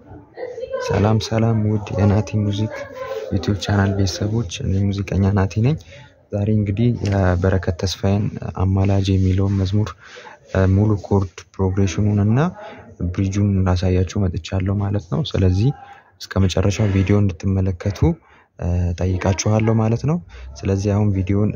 ሰላም ሰላም ውድ የናቲ ሙዚክ ዩቲዩብ ቻናል ቤተሰቦች እኔ ሙዚቀኛ ናቲ ነኝ። ዛሬ እንግዲህ የበረከት ተስፋዬን አማላጅ የሚለውን መዝሙር ሙሉ ኮርድ ፕሮግሬሽኑን እና ብሪጁን ላሳያችሁ መጥቻለሁ ማለት ነው። ስለዚህ እስከመጨረሻው ቪዲዮ እንድትመለከቱ ጠይቃችኋለሁ ማለት ነው። ስለዚህ አሁን ቪዲዮን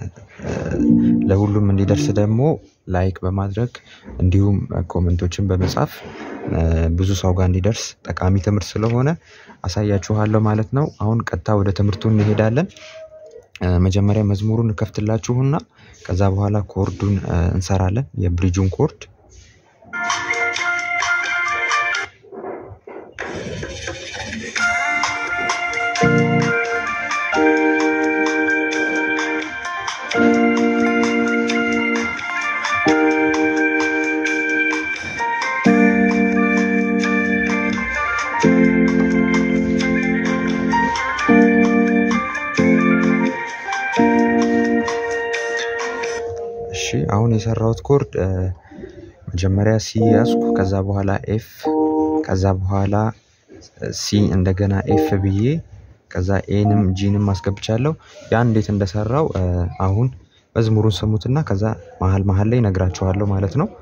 ለሁሉም እንዲደርስ ደግሞ ላይክ በማድረግ እንዲሁም ኮሜንቶችን በመጻፍ ብዙ ሰው ጋር እንዲደርስ ጠቃሚ ትምህርት ስለሆነ አሳያችኋለሁ ማለት ነው። አሁን ቀጥታ ወደ ትምህርቱ እንሄዳለን። መጀመሪያ መዝሙሩን ከፍትላችሁና ከዛ በኋላ ኮርዱን እንሰራለን የብሪጁን ኮርድ። አሁን የሰራሁት ኮርድ መጀመሪያ ሲ ያስኩ ከዛ በኋላ ኤፍ ከዛ በኋላ ሲ እንደገና ኤፍ ብዬ ከዛ ኤንም ጂንም ማስገብቻለሁ። ያ እንዴት እንደሰራው አሁን መዝሙሩን ስሙትና ከዛ መሃል ላይ ነግራችኋለሁ ማለት ነው።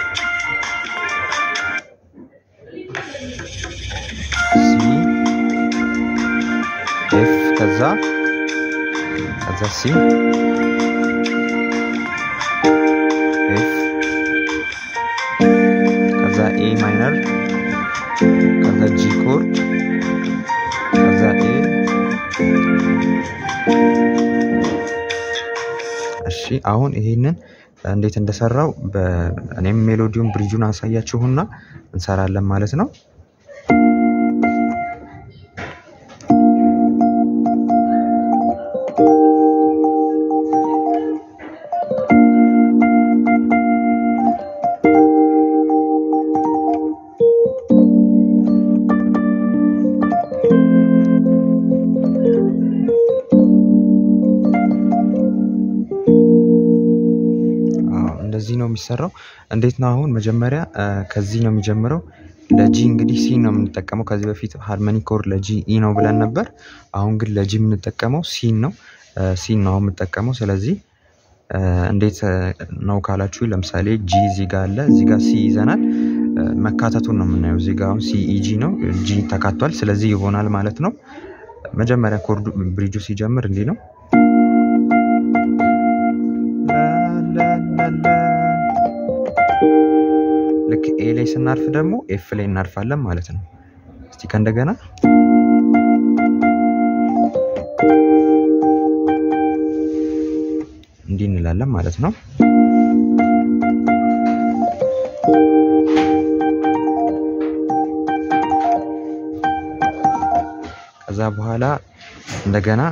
ሲ ኤፍ ከዛ ሲ A minor ከዛ G chord ከዛ A እሺ አሁን ይሄንን እንዴት እንደሰራው በእኔም ሜሎዲውን ብሪጁን አሳያችሁና እንሰራለን ማለት ነው። እንደዚህ ነው የሚሰራው። እንዴት ነው አሁን መጀመሪያ ከዚህ ነው የሚጀምረው። ለጂ እንግዲህ ሲ ነው የምንጠቀመው። ከዚህ በፊት ሃርመኒ ኮርድ ለጂ ኢ ነው ብለን ነበር። አሁን ግን ለጂ የምንጠቀመው ሲ ነው የምንጠቀመው። ስለዚህ እንዴት ነው ካላችሁ ለምሳሌ ጂ እዚህ ጋር አለ፣ እዚህ ጋር ሲ ይዘናል። መካተቱን ነው የምናየው። እዚህ ጋር አሁን ሲ ኢ ጂ ነው፣ ጂ ተካቷል። ስለዚህ ይሆናል ማለት ነው። መጀመሪያ ኮርዱ ብሪጁ ሲጀምር እንዲህ ነው። ልክ ኤ ላይ ስናርፍ ደግሞ ኤፍ ላይ እናርፋለን ማለት ነው። እስቲ ከእንደገና እንዲህ እንላለን ማለት ነው። ከዛ በኋላ እንደገና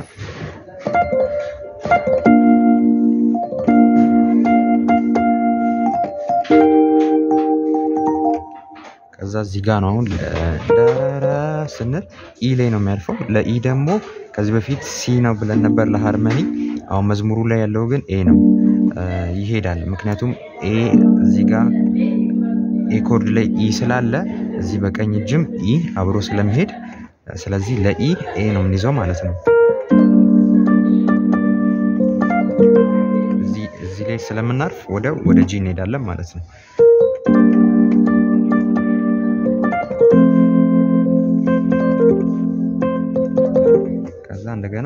ከዛ እዚህ ጋር ነው አሁን ዳራ ስንል ኢ ላይ ነው የሚያልፈው። ለኢ ደግሞ ከዚህ በፊት ሲ ነው ብለን ነበር ለሃርመኒ። አሁን መዝሙሩ ላይ ያለው ግን ኤ ነው ይሄዳል። ምክንያቱም ኤ እዚህ ጋር ኤ ኮርድ ላይ ኢ ስላለ እዚህ በቀኝ እጅም ኢ አብሮ ስለሚሄድ ስለዚህ ለኢ ኤ ነው የምንይዘው ማለት ነው። እዚህ ላይ ስለምናርፍ ወደ ጂ እንሄዳለን ማለት ነው። ከዛ እንደገና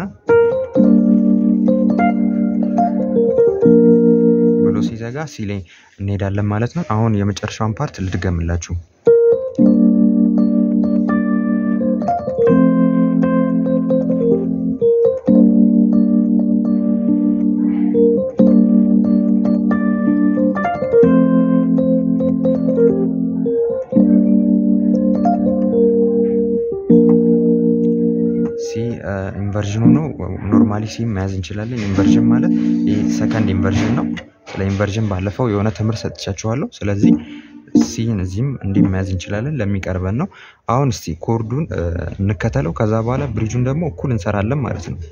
ብሎ ሲዘጋ ሲ ላይ እንሄዳለን ማለት ነው። አሁን የመጨረሻውን ፓርት ልድገምላችሁ። ኢንቨርዥኑ ነው። ኖርማሊ ሲ መያዝ እንችላለን። ኢንቨርዥን ማለት ይሄ ሰከንድ ኢንቨርዥን ነው። ስለ ኢንቨርዥን ባለፈው የሆነ ትምህርት ሰጥቻችኋለሁ። ስለዚህ ሲን እዚህም እንዲህ መያዝ እንችላለን ለሚቀርበን ነው። አሁን እስቲ ኮርዱን እንከተለው። ከዛ በኋላ ብሪጁን ደግሞ እኩል እንሰራለን ማለት ነው።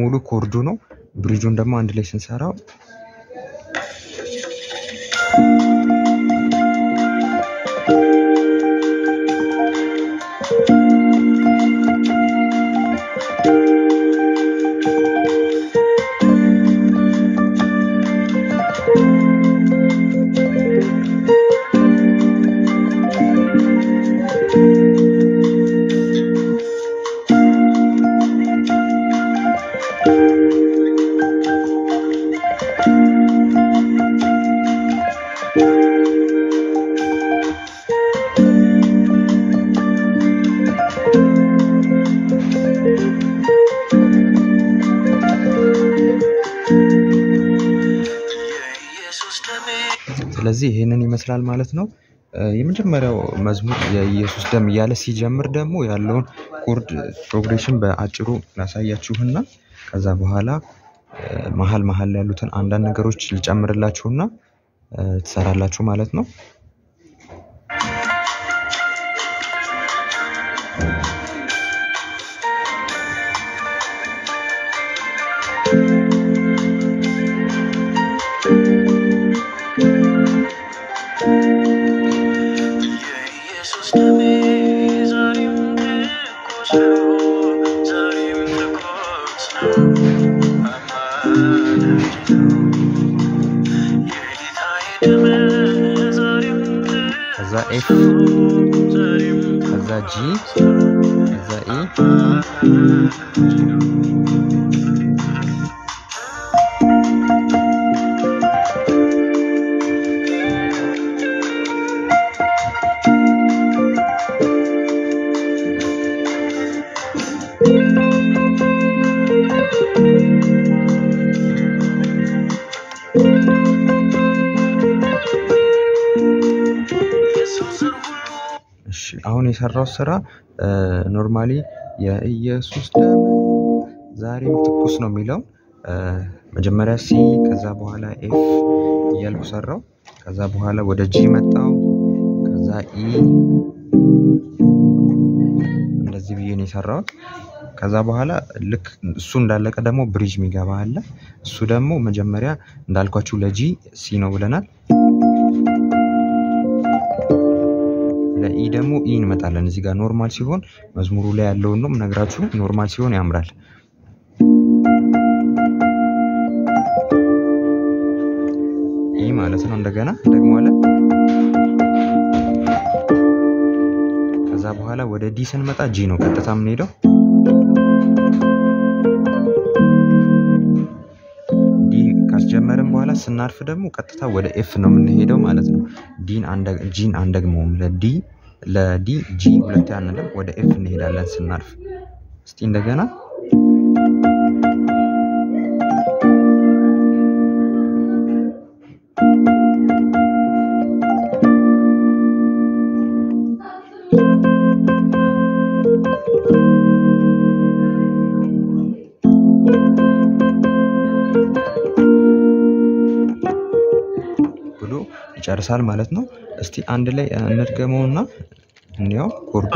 ሙሉ ኮርዱ ነው። ብሪጁን ደግሞ አንድ ላይ ስንሰራው ስለዚህ ይሄንን ይመስላል ማለት ነው። የመጀመሪያው መዝሙር የኢየሱስ ደም እያለ ሲጀምር ደግሞ ያለውን ኮርድ ፕሮግሬሽን በአጭሩ ላሳያችሁና ከዛ በኋላ መሃል ላይ ያሉትን አንዳንድ ነገሮች ልጨምርላችሁና ትሰራላችሁ ማለት ነው። ከዛ ኤፍ ከዛ ጂ ከዛ ኢ አሁን የሰራው ስራ ኖርማሊ የኢየሱስ ደም ዛሬም ትኩስ ነው የሚለው መጀመሪያ ሲ ከዛ በኋላ ኤፍ እያልኩ ሰራው። ከዛ በኋላ ወደ ጂ መጣው። ከዛ ኢ እንደዚህ ብዬ ነው የሰራው። ከዛ በኋላ ልክ እሱ እንዳለቀ ደግሞ ብሪጅ የሚገባ አለ። እሱ ደግሞ መጀመሪያ እንዳልኳችሁ ለጂ ሲ ነው ብለናል። ለኢ ደግሞ ኢ እንመጣለን። እዚህ ጋር ኖርማል ሲሆን መዝሙሩ ላይ ያለውን ነው ነግራችሁ። ኖርማል ሲሆን ያምራል። ኢ ማለት ነው። እንደገና ደግሞ አለ። ከዛ በኋላ ወደ ዲ ስንመጣ ጂ ነው ቀጥታ የምንሄደው። ዲ ካስጀመረን በኋላ ስናርፍ ደግሞ ቀጥታ ወደ ኤፍ ነው የምንሄደው ማለት ነው። ጂን አንደግመውም። ለዲ ጂ ሁለት አንልም፣ ወደ ኤፍ እንሄዳለን ስናርፍ። እስቲ እንደገና ብሎ ይጨርሳል ማለት ነው። እስቲ አንድ ላይ እንድገመውና እንየው ኮርዱ።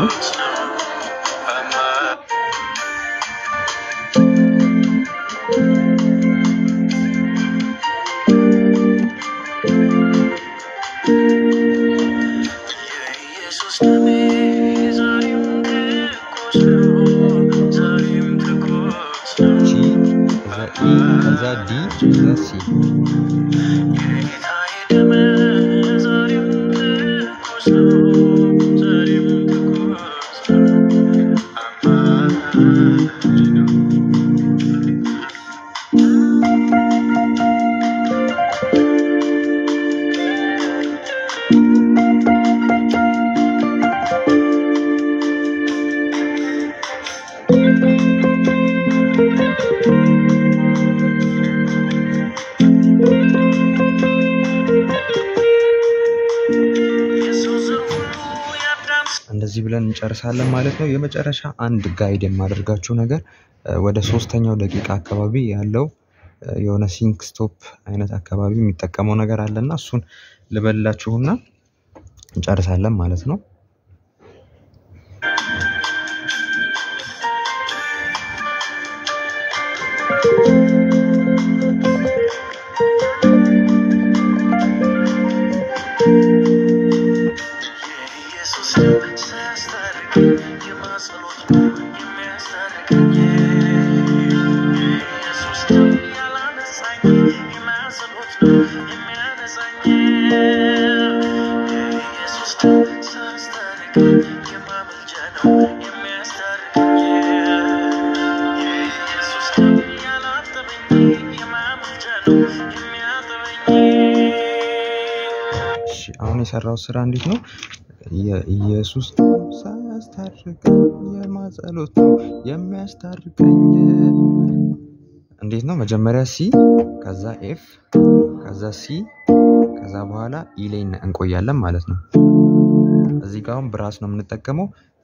ከዛ ዲ ከዛ ሲ እንደዚህ ብለን እንጨርሳለን ማለት ነው። የመጨረሻ አንድ ጋይድ የማደርጋችሁ ነገር ወደ 3ኛው ደቂቃ አካባቢ ያለው የሆነ ሲንክ ስቶፕ አይነት አካባቢ የሚጠቀመው ነገር አለና እሱን ልበላችሁና እንጨርሳለን ማለት ነው። አሁን የሰራው ስራ እንዴት ነው? የኢየሱስ ሳያስታርቀኝ የማጸሎት ነው የሚያስታርቀኝ። እንዴት ነው? መጀመሪያ ሲ ከዛ ኤፍ ከዛ ሲ ከዛ በኋላ ኢ ላይ እንቆያለን ማለት ነው። እዚህ ጋር ብራስ ነው የምንጠቀመው።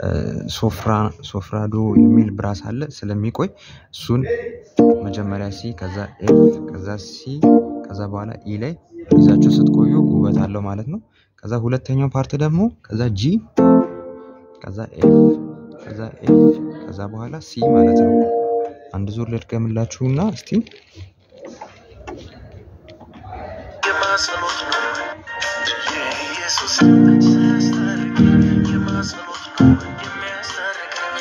ሶፍራዶ የሚል ብራስ አለ ስለሚቆይ እሱን መጀመሪያ ሲ ከዛ ኤፍ ከዛ ሲ ከዛ በኋላ ኢ ላይ ይዛችሁ ስትቆዩ ውበት አለው ማለት ነው። ከዛ ሁለተኛው ፓርት ደግሞ ከዛ ጂ ከዛ ኤፍ ከዛ በኋላ ሲ ማለት ነው። አንድ ዙር ልድገምላችሁና እስቲ የማጸሎት ነው ኢየሱስ ሳያስታርቀኝ የማጸሎት ነው የሚያስታርቀኝ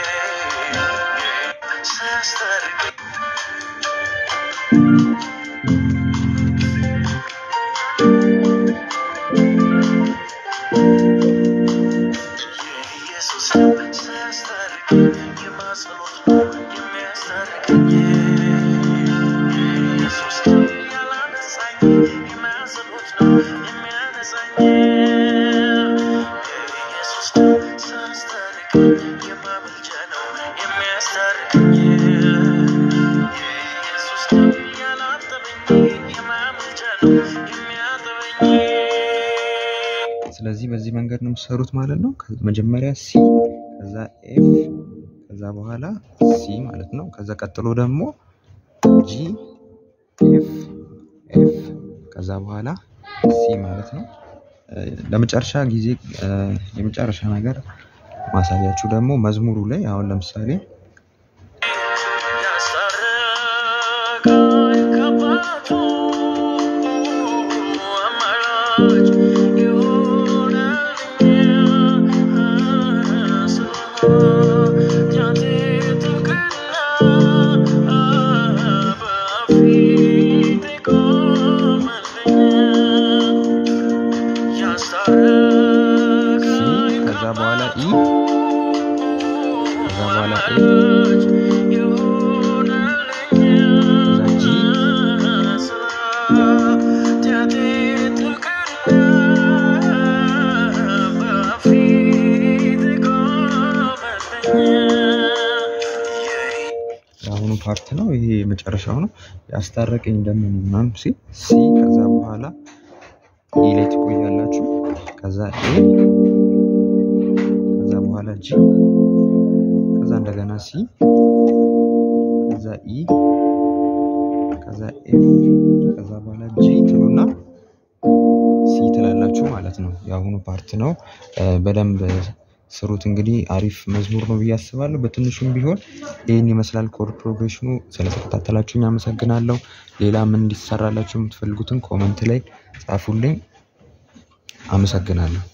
ሳያስታርቀኝ ስለዚህ በዚህ መንገድ ነው የምትሰሩት ማለት ነው። መጀመሪያ ሲ ከዛ ኤፍ ከዛ በኋላ ሲ ማለት ነው። ከዛ ቀጥሎ ደግሞ ጂ ኤፍ ከዛ በኋላ ሲ ማለት ነው። ለመጨረሻ ጊዜ የመጨረሻ ነገር ማሳያችሁ ደግሞ መዝሙሩ ላይ አሁን ለምሳሌ ከዛ በኋላ ኢ ከዛ በኋላ ኤ የአሁኑ ፓርት ነው። ይሄ የመጨረሻው ነው። ያስታረቀኝ ደግሞ ምናምን ሲ ከዛ በኋላ ኢ ላይ ትቆያላችሁ። ከዛ ኤ ከዛ በኋላ ጂ ከዛ እንደገና ሲ ከዛ ኢ ከዛ ኤፍ ከዛ በኋላ ጂ ትሉና ሲ ትላላችሁ ማለት ነው። የአሁኑ ፓርት ነው። በደንብ ስሩት። እንግዲህ አሪፍ መዝሙር ነው ብዬ አስባለሁ። በትንሹም ቢሆን ይሄን ይመስላል ኮርድ ፕሮግሬሽኑ። ስለተከታተላችሁኝ አመሰግናለሁ። ሌላ ምን እንዲሰራላችሁ የምትፈልጉትን ኮሜንት ላይ ጻፉልኝ። አመሰግናለሁ።